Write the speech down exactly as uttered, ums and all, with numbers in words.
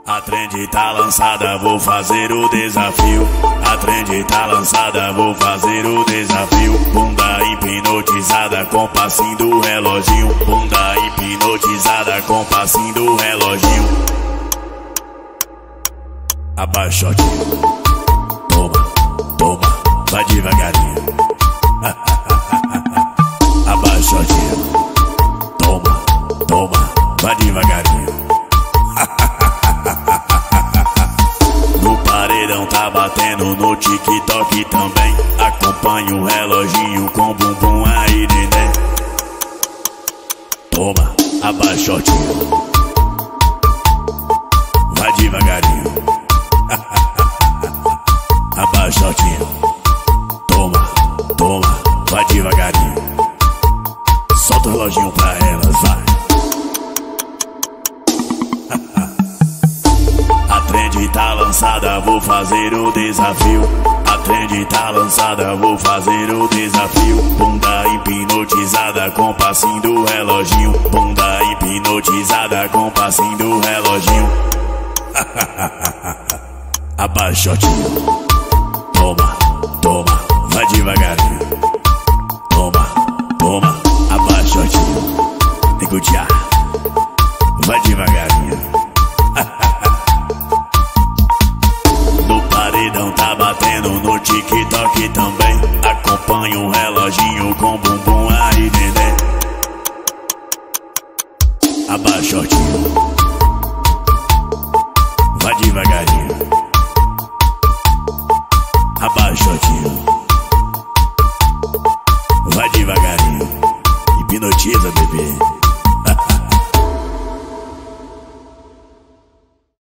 A trend tá lançada, vou fazer o desafio. A trend tá lançada, vou fazer o desafio. Bunda hipnotizada com passinho do reloginho. Bunda hipnotizada com passinho do reloginho. Abaixotinho. Toma, toma, vai devagarinho. Abaixotinho. Toma, toma, vai devagarinho. No paredão tá batendo, no TikTok também. Acompanha o reloginho com bumbum aí, neném. Toma, abaixotinho. Vai devagarinho. Abaixotinho. Toma, toma, vai devagarinho. Solta o reloginho pra elas, vai. A trend tá lançada, vou fazer o desafio. A trend tá lançada, vou fazer o desafio. Bunda hipnotizada com passinho do reloginho. Bunda hipnotizada com passinho do reloginho. Abaixotinho. Toma, toma, vai devagarinho. Toma, toma, abaixotinho. Tem que odiar.